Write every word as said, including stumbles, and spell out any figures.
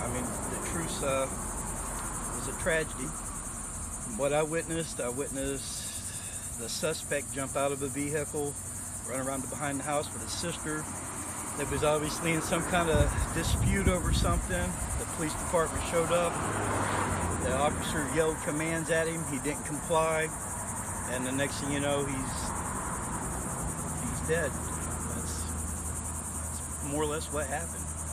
I mean, the truth uh, was a tragedy. What I witnessed, I witnessed the suspect jump out of a vehicle, run around to behind the house with his sister. There was obviously in some kind of dispute over something. The police department showed up. The officer yelled commands at him. He didn't comply. And the next thing you know, he's he's dead. That's, that's more or less what happened.